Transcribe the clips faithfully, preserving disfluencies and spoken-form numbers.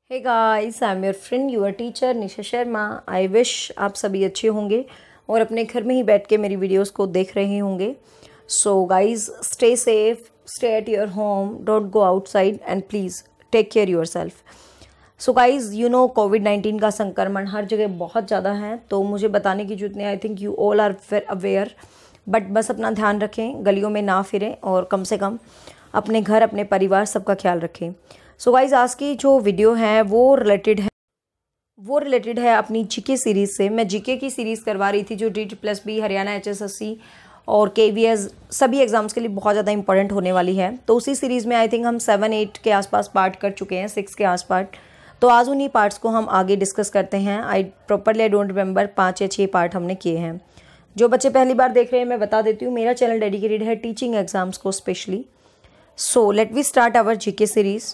Hey guys, I am your friend your teacher Nisha Sharma. I wish आप सभी अच्छे होंगे और अपने घर में ही बैठ के मेरी वीडियोस को देख रहे होंगे। So guys, stay safe, stay at your home, don't go outside and please take care your so guys, you know COVID nineteen का संक्रमण हर जगह बहुत ज़्यादा है, तो मुझे बताने की जरूरत नहीं। I think you all are aware, but बस अपना ध्यान रखें, गलियों में ना फिरें और कम से कम अपने घर, अपने परिवार, सबका ख्याल रखें। सो गाइज, आज की जो वीडियो है वो रिलेटेड है वो रिलेटेड है अपनी जीके सीरीज़ से। मैं जीके की सीरीज़ करवा रही थी जो REET plus B, Haryana HSSC और के वी एस सभी एग्जाम्स के लिए बहुत ज़्यादा इंपॉर्टेंट होने वाली है। तो उसी सीरीज़ में आई थिंक हम सेवन एट के आसपास पार्ट कर चुके हैं, सिक्स के आसपास। तो आज उन्हीं पार्ट्स को हम आगे डिस्कस करते हैं। I properly I don't remember, पाँच या छः पार्ट हमने किए हैं। जो बच्चे पहली बार देख रहे हैं, मैं बता देती हूँ, मेरा चैनल डेडिकेटेड है टीचिंग एग्जाम्स को specially. So let we start our GK series.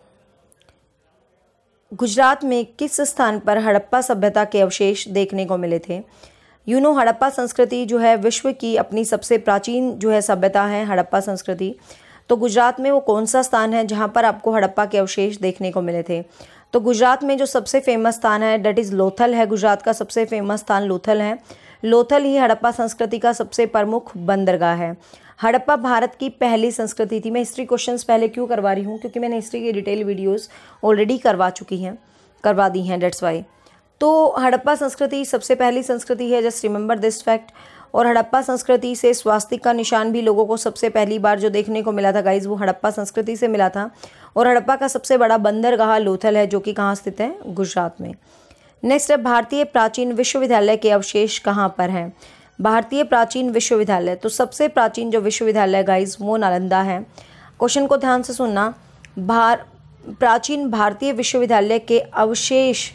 Gujarat में किस स्थान पर हड़प्पा सभ्यता के अवशेष देखने को मिले थे? यू नो हड़प्पा संस्कृति जो है विश्व की अपनी सबसे प्राचीन जो है सभ्यता है हड़प्पा संस्कृति। तो गुजरात में वो कौन सा स्थान है जहाँ पर आपको हड़प्पा के अवशेष देखने को मिले थे? तो गुजरात में जो सबसे फेमस स्थान है डेट इज़ लोथल है। गुजरात का सबसे फेमस स्थान लोथल है। लोथल ही हड़प्पा संस्कृति का सबसे प्रमुख बंदरगाह है। हड़प्पा भारत की पहली संस्कृति थी। मैं हिस्ट्री क्वेश्चंस पहले क्यों करवा रही हूँ, क्योंकि मैंने हिस्ट्री की डिटेल वीडियोस ऑलरेडी करवा चुकी हैं करवा दी हैं, डेट्स वाई। तो हड़प्पा संस्कृति सबसे पहली संस्कृति है, जस्ट रिमेंबर दिस फैक्ट। और हड़प्पा संस्कृति से स्वास्तिक का निशान भी लोगों को सबसे पहली बार जो देखने को मिला था गाइज, वो हड़प्पा संस्कृति से मिला था। और हड़प्पा का सबसे बड़ा बंदरगाह लोथल है, जो कि कहाँ स्थित है? गुजरात में। नेक्स्ट है, भारतीय प्राचीन विश्वविद्यालय के अवशेष कहाँ पर हैं? भारतीय प्राचीन विश्वविद्यालय, तो सबसे प्राचीन जो विश्वविद्यालय गाइज वो नालंदा है। क्वेश्चन को ध्यान से सुनना। भार प्राचीन भारतीय विश्वविद्यालय के अवशेष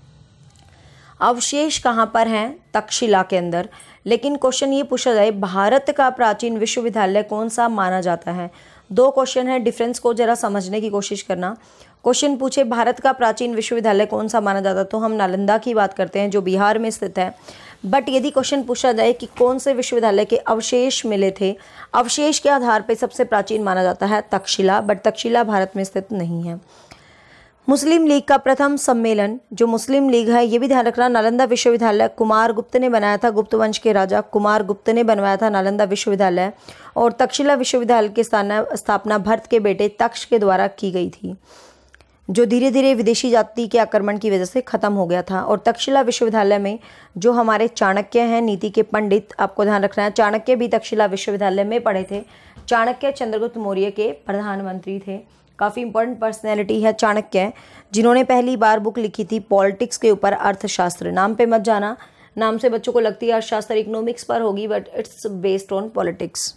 अवशेष कहाँ पर हैं? तक्षशिला के अंदर। लेकिन क्वेश्चन ये पूछा जाए, भारत का प्राचीन विश्वविद्यालय कौन सा माना जाता है? दो क्वेश्चन है, डिफरेंस को जरा समझने की कोशिश करना। क्वेश्चन पूछे भारत का प्राचीन विश्वविद्यालय कौन सा माना जाता है, तो हम नालंदा की बात करते हैं जो बिहार में स्थित है। बट यदि क्वेश्चन पूछा जाए कि कौन से विश्वविद्यालय के अवशेष मिले थे, अवशेष के आधार पर सबसे प्राचीन माना जाता है तक्षशिला, बट तक्षशिला भारत में स्थित नहीं है। मुस्लिम लीग का प्रथम सम्मेलन, जो मुस्लिम लीग है, ये भी ध्यान रखना, नालंदा विश्वविद्यालय कुमार गुप्त ने बनाया था। गुप्त वंश के राजा कुमार गुप्त ने बनवाया था नालंदा विश्वविद्यालय। और तक्षशिला विश्वविद्यालय की स्थापना भरत के बेटे तक्ष के द्वारा की गई थी, जो धीरे धीरे विदेशी जाति के आक्रमण की वजह से खत्म हो गया था। और तक्षशिला विश्वविद्यालय में जो हमारे चाणक्य हैं, नीति के पंडित, आपको ध्यान रखना है, चाणक्य भी तक्षशिला विश्वविद्यालय में पढ़े थे। चाणक्य चंद्रगुप्त मौर्य के प्रधानमंत्री थे। काफ़ी इंपॉर्टेंट पर्सनैलिटी है चाणक्य, जिन्होंने पहली बार बुक लिखी थी पॉलिटिक्स के ऊपर, अर्थशास्त्र। नाम पे मत जाना, नाम से बच्चों को लगती है अर्थशास्त्र इकोनॉमिक्स पर होगी, but it's based on politics.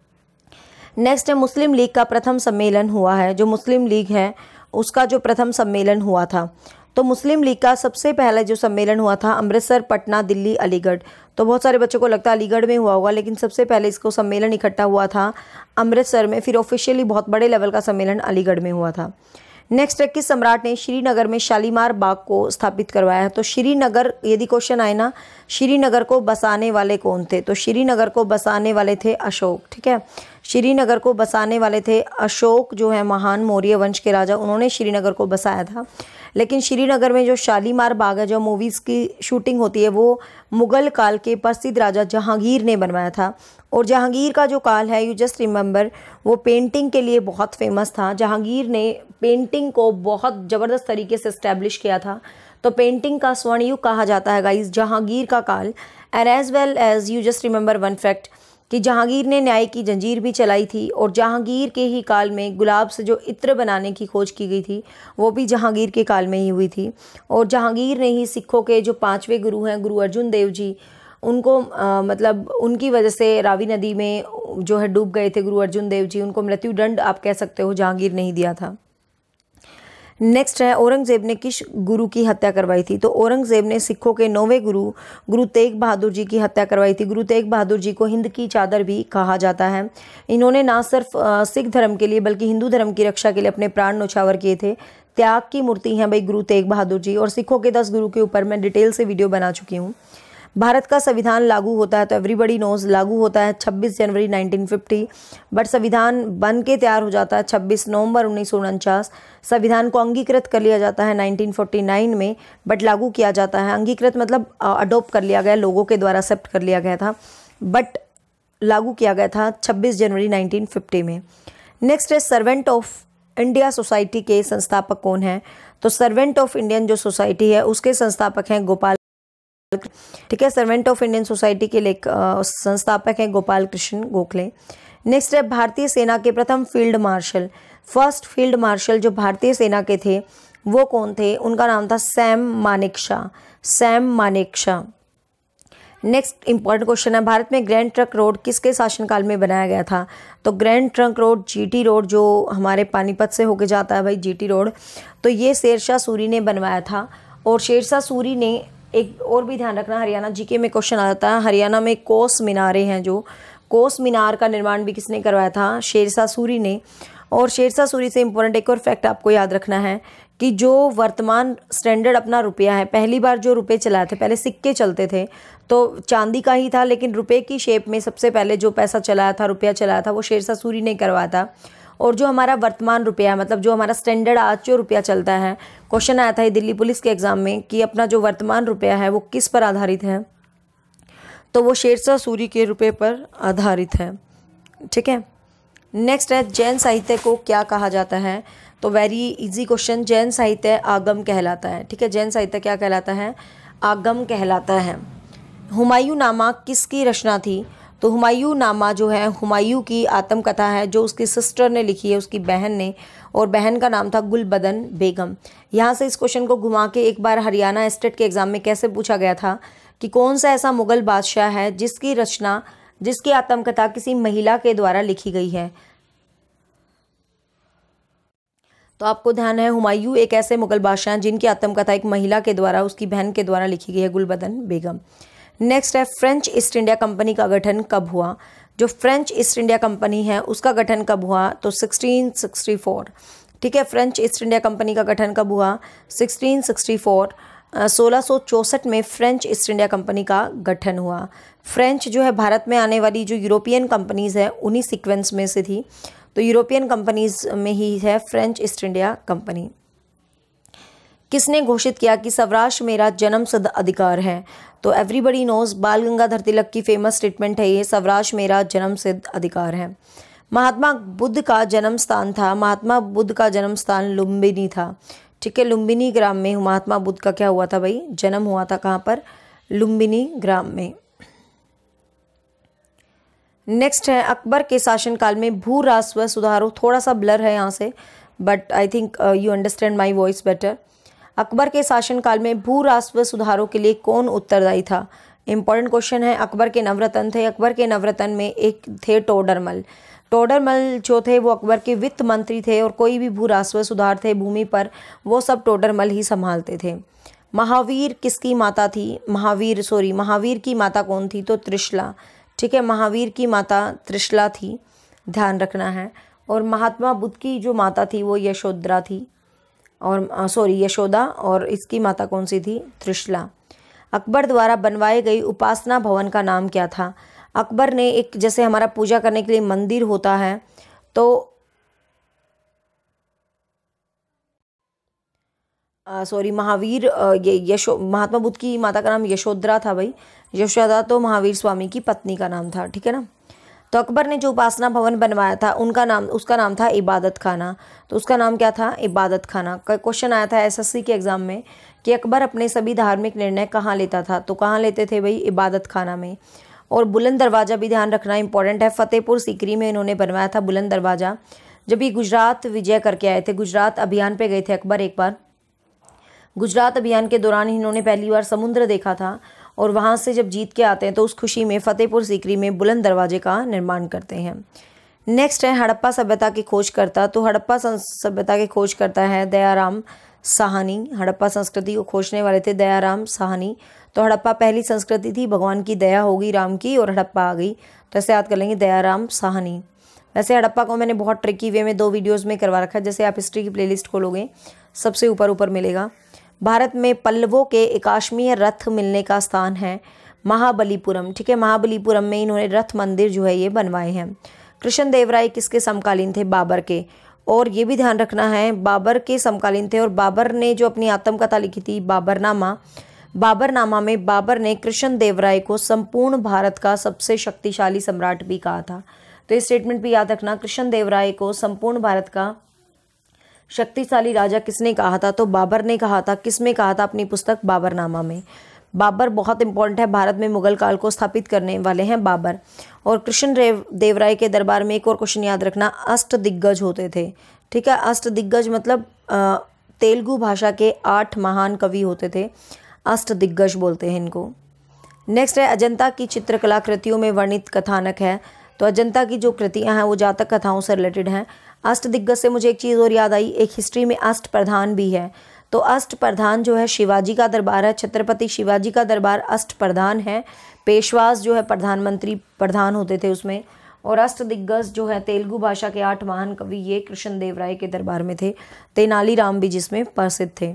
Next है, मुस्लिम लीग का प्रथम सम्मेलन हुआ है। जो मुस्लिम लीग है उसका जो प्रथम सम्मेलन हुआ था, तो मुस्लिम लीग का सबसे पहला जो सम्मेलन हुआ था अमृतसर, पटना, दिल्ली, अलीगढ़। तो बहुत सारे बच्चों को लगता है अलीगढ़ में हुआ होगा, लेकिन सबसे पहले इसको सम्मेलन इकट्ठा हुआ था अमृतसर में, फिर ऑफिशियली बहुत बड़े लेवल का सम्मेलन अलीगढ़ में हुआ था। नेक्स्ट है, किस सम्राट ने श्रीनगर में शालीमार बाग को स्थापित करवाया है? तो श्रीनगर, यदि क्वेश्चन आए ना, श्रीनगर को बसाने वाले कौन थे? तो श्रीनगर को बसाने वाले थे अशोक। ठीक है, श्रीनगर को बसाने वाले थे अशोक, जो है महान मौर्य वंश के राजा, उन्होंने श्रीनगर को बसाया था। लेकिन श्रीनगर में जो शालीमार बाग है, जो मूवीज़ की शूटिंग होती है, वो मुगल काल के प्रसिद्ध राजा जहांगीर ने बनवाया था। और जहांगीर का जो काल है, यू जस्ट रिमेंबर, वो पेंटिंग के लिए बहुत फेमस था। जहांगीर ने पेंटिंग को बहुत ज़बरदस्त तरीके से इस्टेब्लिश किया था। तो पेंटिंग का स्वर्ण युग कहा जाता है गाइज जहांगीर का काल। And as well as you just remember one fact कि जहांगीर ने न्याय की जंजीर भी चलाई थी। और जहांगीर के ही काल में गुलाब से जो इत्र बनाने की खोज की गई थी, वो भी जहांगीर के काल में ही हुई थी। और जहांगीर ने ही सिखों के जो पांचवें गुरु हैं, गुरु अर्जुन देव जी, उनको आ, मतलब उनकी वजह से रावी नदी में जो है डूब गए थे गुरु अर्जुन देव जी, उनको मृत्यु दंड आप कह सकते हो जहांगीर ने ही दिया था। नेक्स्ट है, औरंगजेब ने किस गुरु की हत्या करवाई थी? तो औरंगजेब ने सिखों के नौवें गुरु गुरु तेग बहादुर जी की हत्या करवाई थी। गुरु तेग बहादुर जी को हिंद की चादर भी कहा जाता है। इन्होंने ना सिर्फ सिख धर्म के लिए बल्कि हिंदू धर्म की रक्षा के लिए अपने प्राण न्यौछावर किए थे। त्याग की मूर्ति हैं भाई गुरु तेग बहादुर जी। और सिखों के दस गुरु के ऊपर मैं डिटेल से वीडियो बना चुकी हूँ। भारत का संविधान लागू होता है, तो एवरीबडी नोज लागू होता है छब्बीस जनवरी नाइनटीन फिफ्टी, बट संविधान बन के तैयार हो जाता है छब्बीस नवंबर उन्नीस सौ उनचास। संविधान को अंगीकृत कर लिया जाता है नाइनटीन फोर्टी नाइन में, बट लागू किया जाता है, अंगीकृत मतलब अडोप्ट कर लिया गया, लोगों के द्वारा एक्सेप्ट कर लिया गया था, बट लागू किया गया था छब्बीस जनवरी नाइनटीन फिफ्टी में। नेक्स्ट है सर्वेंट ऑफ इंडिया सोसाइटी के संस्थापक कौन है? तो सर्वेंट ऑफ इंडियन जो सोसाइटी है उसके संस्थापक हैं गोपाल, ठीक है। सर्वेंट ऑफ इंडियन सोसाइटी के लेख संस्थापक हैं गोपाल कृष्ण गोखले। नेक्स्ट है भारतीय सेना के प्रथम field marshal, first field marshal जो भारतीय सेना के थे वो कौन थे? उनका नाम था Sam Manekshaw, Sam Manekshaw. Next important question है, भारत में ग्रैंड ट्रंक रोड किसके शासनकाल में बनाया गया था? तो grand trunk road GT road जो हमारे पानीपत से होके जाता है भाई जीटी रोड, तो ये शेरशाह सूरी ने बनवाया था। और शेरशाह सूरी ने एक और भी ध्यान रखना, हरियाणा जीके में क्वेश्चन आ जाता है, हरियाणा में कोस मीनारें हैं, जो कोस मीनार का निर्माण भी किसने करवाया था? शेरशाह सूरी ने। और शेरशाह सूरी से इंपॉर्टेंट एक और फैक्ट आपको याद रखना है कि जो वर्तमान स्टैंडर्ड अपना रुपया है, पहली बार जो रुपये चलाए थे, पहले सिक्के चलते थे तो चांदी का ही था, लेकिन रुपये की शेप में सबसे पहले जो पैसा चलाया था, रुपया चलाया था, वो शेरशाह सूरी ने करवाया था। और जो हमारा वर्तमान रुपया मतलब जो हमारा स्टैंडर्ड आज जो रुपया चलता है, क्वेश्चन आया था ये दिल्ली पुलिस के एग्जाम में कि अपना जो वर्तमान रुपया है वो किस पर आधारित है? तो वो शेरशाह सूरी के रुपये पर आधारित है, ठीक है। नेक्स्ट है जैन साहित्य को क्या कहा जाता है? तो वेरी इजी क्वेश्चन, जैन साहित्य आगम कहलाता है, ठीक है। जैन साहित्य क्या कहलाता है? आगम कहलाता है। हुमायूं नामा किसकी रचना थी? तो हुमायूं नामा जो है हुमायूं की आत्मकथा है, जो उसकी सिस्टर ने लिखी है, उसकी बहन ने, और बहन का नाम था गुलबदन बेगम। यहाँ से इस क्वेश्चन को घुमा के एक बार हरियाणा स्टेट के एग्जाम में कैसे पूछा गया था कि कौन सा ऐसा मुगल बादशाह है जिसकी रचना, जिसकी आत्मकथा किसी महिला के द्वारा लिखी गई है? तो आपको ध्यान है हुमायूं एक ऐसे मुगल बादशाह हैं जिनकी आत्मकथा एक महिला के द्वारा, उसकी बहन के द्वारा लिखी गई है, गुलबदन बेगम। नेक्स्ट है फ्रेंच ईस्ट इंडिया कंपनी का गठन कब हुआ? जो फ्रेंच ईस्ट इंडिया कंपनी है उसका गठन कब हुआ? तो सिक्सटीन सिक्सटी फोर, ठीक है। फ्रेंच ईस्ट इंडिया कंपनी का गठन कब हुआ? सिक्सटीन सिक्सटी फोर, सोलह सौ चौंसठ में फ्रेंच ईस्ट इंडिया कंपनी का गठन हुआ। फ्रेंच जो है भारत में आने वाली जो यूरोपियन कंपनीज़ है उन्हीं सीक्वेंस में से थी, तो यूरोपियन कंपनीज में ही है फ्रेंच ईस्ट इंडिया कंपनी। किसने घोषित किया कि स्वराज मेरा जन्मसिद्ध अधिकार है? तो एवरीबडी नोज, बाल गंगाधर तिलक की फेमस स्टेटमेंट है ये, स्वराज मेरा जन्मसिद्ध अधिकार है। महात्मा बुद्ध का जन्म स्थान था, महात्मा बुद्ध का जन्म स्थान लुम्बिनी था, ठीक है। लुम्बिनी ग्राम में महात्मा बुद्ध का क्या हुआ था भाई? जन्म हुआ था। कहाँ पर? लुम्बिनी ग्राम में। नेक्स्ट है अकबर के शासनकाल में भू राजस्व सुधारों, थोड़ा सा ब्लर है यहाँ से, but I think you understand my voice better. Akbar के शासनकाल में भू राजस्व सुधारों के लिए कौन उत्तरदायी था? इंपॉर्टेंट क्वेश्चन है। अकबर के नवरत्न थे, अकबर के नवरत्न में एक थे टोडरमल। टोडरमल जो थे वो अकबर के वित्त मंत्री थे, और कोई भी भू राजस्व सुधार थे भूमि पर वो सब टोडरमल ही संभालते थे। महावीर किसकी माता थी? महावीर सॉरी महावीर की माता कौन थी? तो त्रिशला, ठीक है। महावीर की माता त्रिशला थी, ध्यान रखना है। और महात्मा बुद्ध की जो माता थी वो यशोधरा थी, और सॉरी यशोदा, और इसकी माता कौन सी थी? त्रिशला। अकबर द्वारा बनवाए गई उपासना भवन का नाम क्या था? अकबर ने एक, जैसे हमारा पूजा करने के लिए मंदिर होता है, तो सॉरी महावीर ये यशो महात्मा बुद्ध की माता का नाम यशोधरा था भाई, यशोदा तो महावीर स्वामी की पत्नी का नाम था, ठीक है ना। तो अकबर ने जो उपासना भवन बनवाया था उनका नाम उसका नाम था इबादत खाना। तो उसका नाम क्या था? इबादत खाना। क्वेश्चन आया था एसएससी के एग्जाम में कि अकबर अपने सभी धार्मिक निर्णय कहाँ लेता था? तो कहाँ लेते थे भाई? इबादत खाना में। और बुलंद दरवाज़ा भी ध्यान रखना इंपॉर्टेंट है, फतेहपुर सीकरी में इन्होंने बनवाया था बुलंद दरवाज़ा। जब ये गुजरात विजय करके आए थे, गुजरात अभियान पे गए थे अकबर एक बार, गुजरात अभियान के दौरान इन्होंने पहली बार समुद्र देखा था, और वहाँ से जब जीत के आते हैं तो उस खुशी में फतेहपुर सीकरी में बुलंद दरवाजे का निर्माण करते हैं। नेक्स्ट है हड़प्पा सभ्यता की खोज करता। तो हड़प्पा सभ्यता की खोज करता है दयाराम साहनी। हड़प्पा संस्कृति को खोजने वाले थे दयाराम साहनी। तो हड़प्पा पहली संस्कृति थी, भगवान की दया होगी राम की और हड़प्पा आ गई, तो ऐसे याद कर लेंगे दयाराम साहनी। वैसे हड़प्पा को मैंने बहुत ट्रिकी वे में दो वीडियोज़ में करवा रखा है, जैसे आप हिस्ट्री की प्लेलिस्ट खोलोगे सबसे ऊपर ऊपर मिलेगा। भारत में पल्लवों के एकाश्मीय रथ मिलने का स्थान है। महाबलीपुरम, ठीक है, महाबलीपुरम में इन्होंने रथ मंदिर जो है ये बनवाए हैं। कृष्ण देव राय किसके समकालीन थे? बाबर के। और ये भी ध्यान रखना है बाबर के समकालीन थे, और बाबर ने जो अपनी आत्मकथा लिखी थी बाबरनामा, बाबरनामा में बाबर ने कृष्ण देव राय को संपूर्ण भारत का सबसे शक्तिशाली सम्राट भी कहा था। तो ये स्टेटमेंट भी याद रखना, कृष्ण देव राय को संपूर्ण भारत का शक्तिशाली राजा किसने कहा था? तो बाबर ने कहा था। किस में कहा था? अपनी पुस्तक बाबरनामा में। बाबर बहुत इंपॉर्टेंट है, भारत में मुगल काल को स्थापित करने वाले हैं बाबर। और कृष्ण देव देव राय के दरबार में एक और क्वेश्चन याद रखना, अष्ट दिग्गज होते थे, ठीक है। अष्ट दिग्गज मतलब तेलुगु भाषा के आठ महान कवि होते थे, अष्ट दिग्गज बोलते हैं इनको। नेक्स्ट है अजंता की चित्रकला कृतियों में वर्णित कथानक है। तो अजंता की जो कृतियां हैं वो जातक कथाओं से रिलेटेड हैं। अष्ट दिग्गज से मुझे एक चीज़ और याद आई, एक हिस्ट्री में अष्ट प्रधान भी है। तो अष्ट प्रधान जो है शिवाजी का दरबार है, छत्रपति शिवाजी का दरबार अष्ट प्रधान है। पेशवास जो है प्रधानमंत्री प्रधान होते थे उसमें। और अष्ट दिग्गज जो है तेलुगु भाषा के आठ महान कवि ये कृष्ण देव राय के दरबार में थे। तेनालीराम भी जिसमें प्रसिद्ध थे।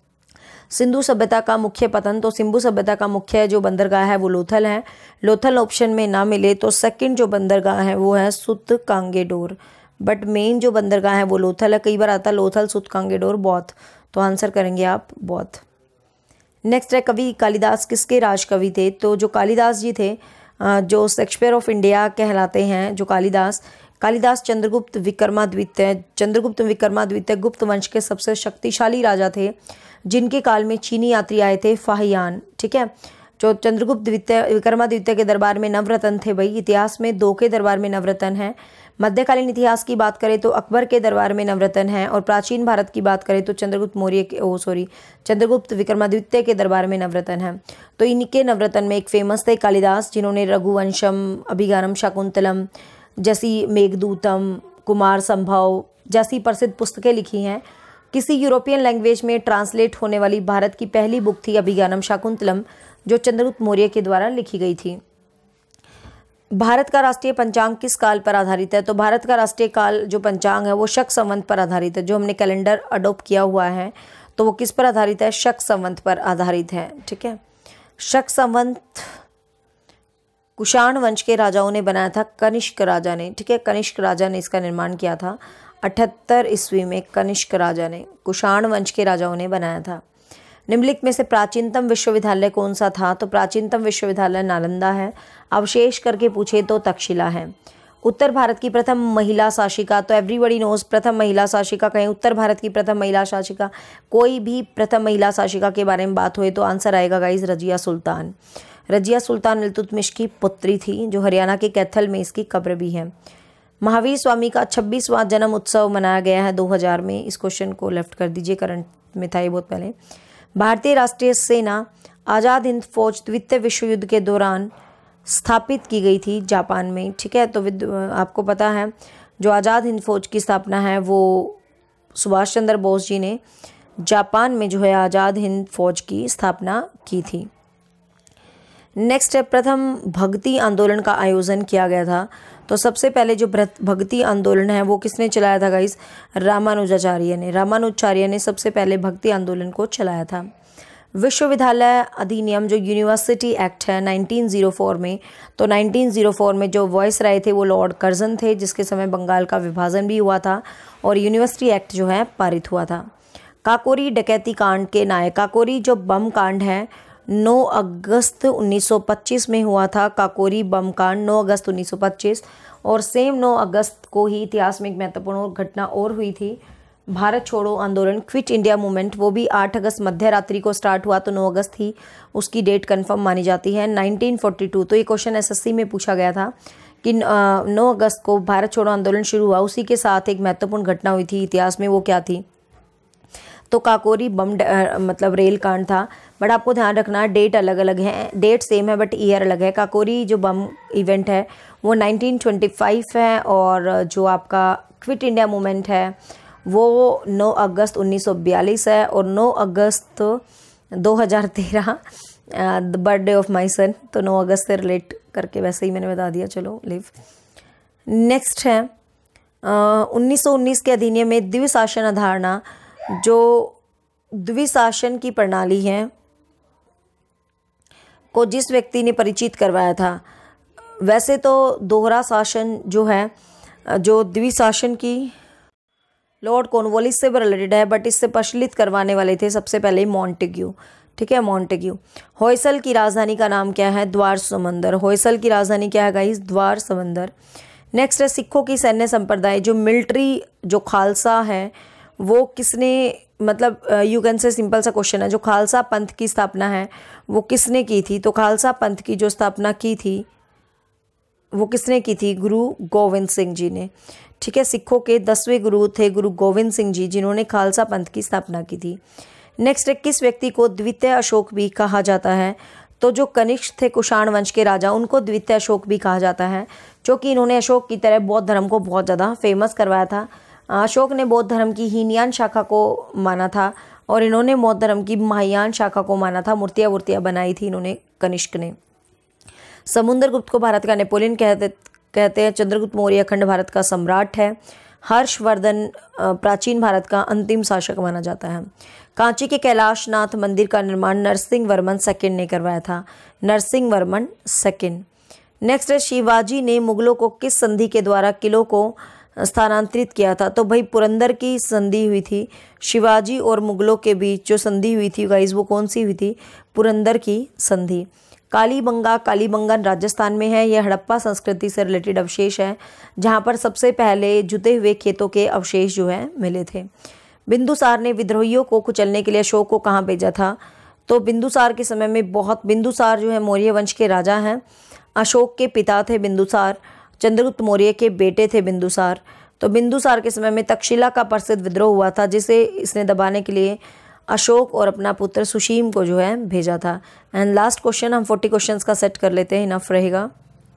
सिंधु सभ्यता का मुख्य पतन, तो सिंधु सभ्यता का मुख्य जो बंदरगाह है वो लोथल है। लोथल ऑप्शन में ना मिले तो सेकंड जो बंदरगाह है वो है सुत कांगेडोर, बट मेन जो बंदरगाह है वो लोथल है। कई बार आता है लोथल सुत कांगेडोर बौद्ध, तो आंसर करेंगे आप बौद्ध। नेक्स्ट है कवि कालिदास किसके राजकवि थे? तो जो कालिदास जी थे, जो शेक्सपियर ऑफ इंडिया कहलाते हैं, जो कालिदास कालिदास चंद्रगुप्त विक्रमादित्य चंद्रगुप्त विक्रमादित्य गुप्त वंश के सबसे शक्तिशाली राजा थे, जिनके काल में चीनी यात्री आए थे फाहियान, ठीक है। जो चंद्रगुप्त विक्रमादित्य के दरबार में नवरत्न थे भाई, इतिहास में दो के दरबार में नवरत्न हैं। मध्यकालीन इतिहास की बात करें तो अकबर के दरबार में नवरत्न हैं, और प्राचीन भारत की बात करें तो चंद्रगुप्त मौर्य के ओ सॉरी चंद्रगुप्त विक्रमादित्य के दरबार में नवरत्न हैं। तो इनके नवरत्न में एक फेमस थे कालिदास, जिन्होंने रघुवंशम, अभिज्ञानम शाकुंतलम जैसी, मेघदूतम, कुमार संभव जैसी प्रसिद्ध पुस्तकें लिखी हैं। किसी यूरोपियन लैंग्वेज में ट्रांसलेट होने वाली भारत की पहली बुक थी अभिज्ञानम शाकुंतलम, जो चंद्रगुप्त मौर्य के द्वारा लिखी गई थी। भारत का राष्ट्रीय पंचांग किस काल पर आधारित है? तो भारत का राष्ट्रीय काल जो पंचांग है वो शक संवत पर आधारित है। जो हमने कैलेंडर अडॉप्ट किया हुआ है तो वो किस पर आधारित है? शक संवत पर आधारित है, ठीक है। शक संवत कुषाण वंश के राजाओं ने बनाया था, कनिष्क राजा ने, ठीक है। कनिष्क राजा ने इसका निर्माण किया था अठहत्तर ईस्वी में। कनिष्क राजा ने, कुषाण वंश के राजाओं ने बनाया था। निम्नलिखित में से प्राचीनतम विश्वविद्यालय कौन सा था? तो प्राचीनतम विश्वविद्यालय नालंदा है। अवशेष करके पूछे तो तक्षशिला है। उत्तर भारत की प्रथम महिला शासिका, तो एवरीबॉडी नोज प्रथम महिला शासिका कहें उत्तर भारत की प्रथम महिला शासिका, कोई भी प्रथम महिला शासिका के बारे में बात हुई तो आंसर आएगा गाइज रजिया सुल्तान। रजिया सुल्तान इल्तुतमिश की पुत्री थी, जो हरियाणा के कैथल में इसकी कब्र भी है। महावीर स्वामी का छब्बीसवां जन्म उत्सव मनाया गया है दो हज़ार में। इस क्वेश्चन को लेफ्ट कर दीजिए, करंट में था ये बहुत पहले। भारतीय राष्ट्रीय सेना आज़ाद हिंद फौज द्वितीय विश्व युद्ध के दौरान स्थापित की गई थी जापान में, ठीक है। तो आपको पता है जो आज़ाद हिंद फौज की स्थापना है वो सुभाष चंद्र बोस जी ने जापान में जो है आज़ाद हिंद फौज की स्थापना की थी। नेक्स्ट है प्रथम भक्ति आंदोलन का आयोजन किया गया था। तो सबसे पहले जो भक्ति आंदोलन है वो किसने चलाया था गाइस? रामानुजाचार्य ने। रामानुजाचार्य ने सबसे पहले भक्ति आंदोलन को चलाया था। विश्वविद्यालय अधिनियम जो यूनिवर्सिटी एक्ट है नाइनटीन ज़ीरो फोर में, तो नाइनटीन ज़ीरो फोर में जो वॉइस राय थे वो लॉर्ड कर्जन थे, जिसके समय बंगाल का विभाजन भी हुआ था और यूनिवर्सिटी एक्ट जो है पारित हुआ था। काकोरी डकैती कांड के नायक, काकोरी जो बम कांड है नौ अगस्त उन्नीस सौ पच्चीस में हुआ था। काकोरी बम कांड नौ अगस्त उन्नीस सौ पच्चीस, और सेम नौ अगस्त को ही इतिहास में एक महत्वपूर्ण घटना और हुई थी, भारत छोड़ो आंदोलन, क्विट इंडिया मूवमेंट। वो भी आठ अगस्त मध्य रात्रि को स्टार्ट हुआ, तो नौ अगस्त ही उसकी डेट कंफर्म मानी जाती है नाइनटीन फोर्टी टू। तो ये क्वेश्चन एसएससी में पूछा गया था कि नौ अगस्त को भारत छोड़ो आंदोलन शुरू हुआ, उसी के साथ एक महत्वपूर्ण घटना हुई थी इतिहास में, वो क्या थी? तो काकोरी बम मतलब रेल कांड था। बट आपको ध्यान रखना डेट अलग अलग है, डेट सेम है बट ईयर अलग है। काकोरी जो बम इवेंट है वो नाइनटीन ट्वेंटी फाइव है, और जो आपका क्विट इंडिया मूवमेंट है वो नौ अगस्त उन्नीस सौ बयालीस है, और नौ अगस्त दो हज़ार तेरह the birthday of my son, तो नौ अगस्त से रिलेट करके वैसे ही मैंने बता दिया। चलो लिव। नेक्स्ट है उन्नीस सौ उन्नीस के अधिनियम में द्विशासन अवधारणा, जो द्विशासन की प्रणाली है को जिस व्यक्ति ने परिचित करवाया था। वैसे तो दोहरा शासन जो है, जो द्विशासन की लॉर्ड कॉर्नवालिस से रिलेटेड है, बट इससे प्रचलित करवाने वाले थे सबसे पहले मॉन्टेग्यू। ठीक है, मॉन्टेग्यू। होयसल की राजधानी का नाम क्या है? द्वार समंदर। होयसल की राजधानी क्या है गाइस? द्वार समंदर। नेक्स्ट है सिखों की सैन्य संप्रदाय, जो मिलिट्री जो खालसा है वो किसने, मतलब यू कैन से सिंपल सा क्वेश्चन है, जो खालसा पंथ की स्थापना है वो किसने की थी? तो खालसा पंथ की जो स्थापना की थी वो किसने की थी? गुरु गोविंद सिंह जी ने। ठीक है, सिखों के दसवें गुरु थे गुरु गोविंद सिंह जी, जिन्होंने खालसा पंथ की स्थापना की थी। नेक्स्ट है किस व्यक्ति को द्वितीय अशोक भी कहा जाता है? तो जो कनिष्क थे कुषाण वंश के राजा, उनको द्वितीय अशोक भी कहा जाता है, क्योंकि इन्होंने अशोक की तरह बौद्ध धर्म को बहुत ज़्यादा फेमस करवाया था। अशोक ने बौद्ध धर्म की हीनयान शाखा को माना था और इन्होंने बौद्ध धर्म की महायान शाखा को माना था। मूर्तियाँ वूर्तियाँ बनाई थी इन्होंने, कनिष्क ने। समुद्रगुप्त को भारत का नेपोलियन कहते कहते हैं। चंद्रगुप्त मौर्य अखंड भारत का सम्राट है। हर्षवर्धन प्राचीन भारत का अंतिम शासक माना जाता है। कांची के कैलाशनाथ मंदिर का निर्माण नरसिंह वर्मन सेकंड ने करवाया था। नरसिंह वर्मन सेकंड। नेक्स्ट है शिवाजी ने मुगलों को किस संधि के द्वारा किलों को स्थानांतरित किया था? तो भाई पुरंदर की संधि हुई थी। शिवाजी और मुगलों के बीच जो संधि हुई थी गाइस, वो कौन सी हुई थी? पुरंदर की संधि। कालीबंगा, कालीबंगन राजस्थान में है। यह हड़प्पा संस्कृति से रिलेटेड अवशेष है, जहाँ पर सबसे पहले जुते हुए खेतों के अवशेष जो है मिले थे। बिंदुसार ने विद्रोहियों को कुचलने के लिए अशोक को कहाँ भेजा था? तो बिंदुसार के समय में बहुत, बिंदुसार जो है मौर्य वंश के राजा हैं। अशोक के पिता थे बिंदुसार, चंद्रगुप्त मौर्य के बेटे थे बिंदुसार। तो बिंदुसार के समय में तक्षशिला का प्रसिद्ध विद्रोह हुआ था, जिसे इसने दबाने के लिए अशोक और अपना पुत्र सुशीम को जो है भेजा था। एंड लास्ट क्वेश्चन, हम फोर्टी क्वेश्चंस का सेट कर लेते हैं, इनफ रहेगा।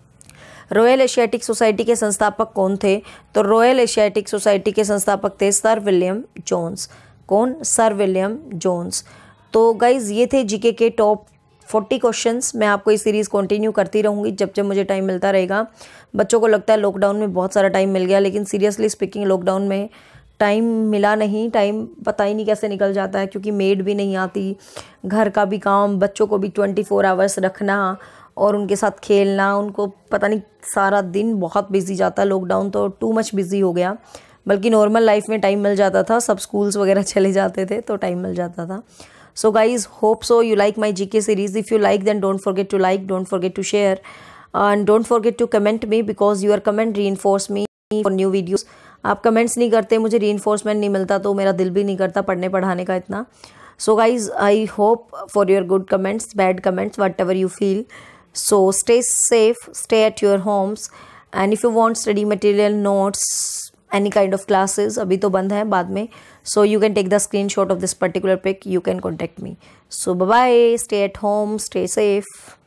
रॉयल एशियाटिक सोसाइटी के संस्थापक कौन थे? तो रॉयल एशियाटिक सोसाइटी के संस्थापक थे सर विलियम जोन्स। कौन? Sir William Jones. तो गाइज ये थे जीके के टॉप फोर्टी क्वेश्चंस। मैं आपको इस सीरीज़ कंटिन्यू करती रहूँगी जब जब मुझे टाइम मिलता रहेगा। बच्चों को लगता है लॉकडाउन में बहुत सारा टाइम मिल गया, लेकिन सीरियसली स्पीकिंग लॉकडाउन में टाइम मिला नहीं। टाइम पता ही नहीं कैसे निकल जाता है, क्योंकि मेड भी नहीं आती, घर का भी काम, बच्चों को भी ट्वेंटी फोर आवर्स रखना और उनके साथ खेलना, उनको पता नहीं सारा दिन बहुत बिजी जाता है। लॉकडाउन तो टू मच बिजी हो गया, बल्कि नॉर्मल लाइफ में टाइम मिल जाता था, सब स्कूल्स वगैरह चले जाते थे तो टाइम मिल जाता था। So guys, hope so you like my GK series. If you like then don't forget to like, don't forget to share and don't forget to comment me, because your comment reinforce me for new videos. आप comments नहीं करते, मुझे reinforcement नहीं मिलता, तो मेरा दिल भी नहीं करता पढ़ने पढ़ाने का इतना। So guys, I hope for your good comments, bad comments, whatever you feel. So stay safe, stay at your homes, and if you want study material, notes, any kind of classes, अभी तो बंद है, बाद में, so you can take the screenshot of this particular pic, you can contact me. So bye bye, stay at home, stay safe.